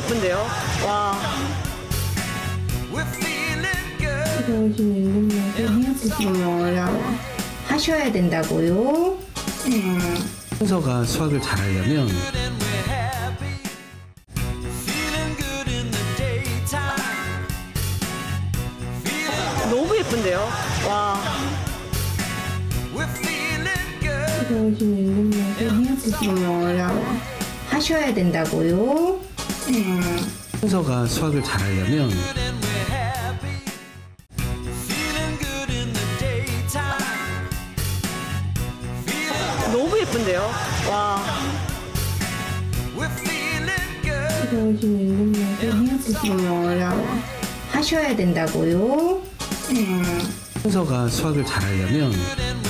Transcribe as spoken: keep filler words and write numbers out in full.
예쁜데요? 와. 뭐라고 하셔야 된다고요? 음. 순서가 수학을 잘하려면 너무 예쁜데요? 와. 뭐라고 하셔야 된다고요? 음. 순서가 수학을 잘하려면 너무 예쁜데요? 와. 뭐라고 하셔야 된다고요? 음. 순서가 수학을 잘하려면